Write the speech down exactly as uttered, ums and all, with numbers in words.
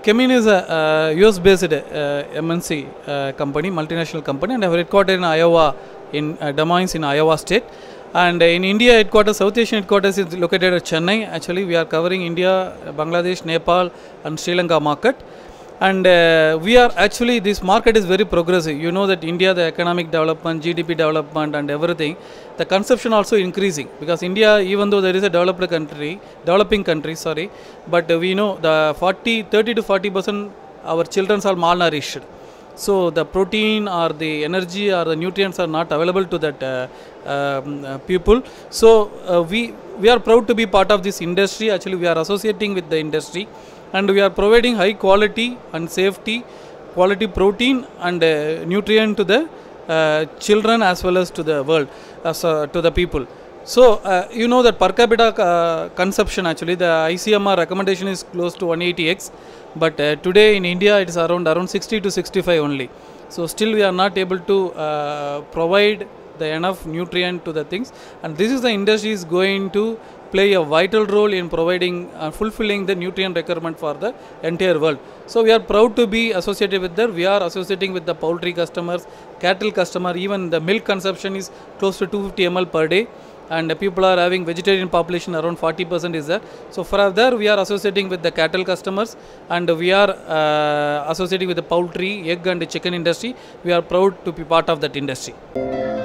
Kemin is a uh, U S based uh, M N C uh, company, multinational company, and have headquartered in Iowa, in uh, Des Moines in Iowa state. And uh, in India headquarters, South Asian headquarters is located at Chennai. Actually, we are covering India, Bangladesh, Nepal, and Sri Lanka market. And uh, we are actually, this market is very progressive. You know that India, the economic development, G D P development and everything, the consumption also increasing, because India, even though there is a developed country, developing country, sorry, but uh, we know the forty, thirty to forty percent our children are malnourished. So the protein or the energy or the nutrients are not available to that uh, um, uh, people. So uh, we, we are proud to be part of this industry. Actually, we are associating with the industry. And we are providing high quality and safety, quality protein and uh, nutrient to the uh, children as well as to the world, as uh, to the people. So uh, you know that per capita uh, consumption, actually the I C M R recommendation is close to one eighty x, but uh, today in India it is around around sixty to sixty-five only. So still we are not able to uh, provide the enough nutrient to the things, and this is the industry is going to play a vital role in providing uh, fulfilling the nutrient requirement for the entire world. So we are proud to be associated with that. We are associating with the poultry customers, cattle customer, even the milk consumption is close to two hundred fifty milliliters per day, and uh, people are having vegetarian population around forty percent is there. So further we are associating with the cattle customers, and we are uh, associating with the poultry, egg and chicken industry. We are proud to be part of that industry.